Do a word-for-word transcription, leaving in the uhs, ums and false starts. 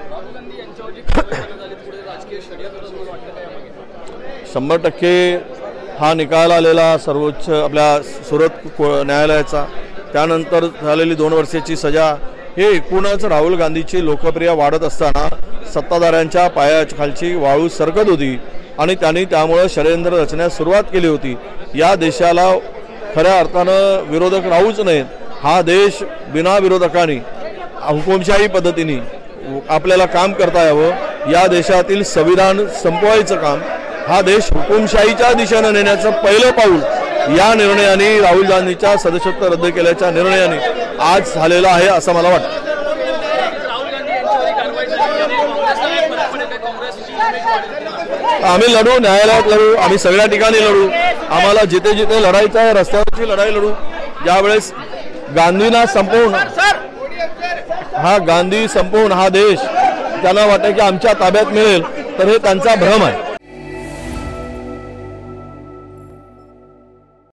शंभर टक्के हा निकाल आलेला सर्वोच्च आपल्या सुरत न्यायालयाचा, त्यानंतर झालेली दोन वर्षाची सजा, हे एकूणच राहुल गांधीची लोकप्रियता वाढत असताना सत्ताधाऱ्यांच्या पायाखालची वाळू सरकत होती आणि त्यांनी त्यामुळे षडयंत्र रचण्यास सुरुवात केली होती। या देशाला खऱ्या अर्थानं विरोधक राहूच नयेत, हा देश बिना विरोधकांनी हुकुमशाही पद्धतीने आपल्याला काम करता यावं, या देशातील संविधान संपवायचं काम, हा देश हुकुमशाहीच्या दिशेने नेण्याचं पहिलं पाऊल या निर्णयाने, राहुल गांधीच्या सदस्यत्व रद्द केल्याच्या निर्णयाने आज झालेला आहे असं मला वाटतं। आम्ही लढू, न्यायालयात लढू, आम्ही सगळ्या ठिकाणी लढू, आम्हाला जिथे जिथे लढायचं आहे रस्त्यावरची लढाई लढू। ज्यावेळेस गांधींना संपवून हा गांधी संपवून हा देश त्यांना वाटतं की आमच्या ताब्यात मिळेल, तर हे त्यांचा भ्रम आहे।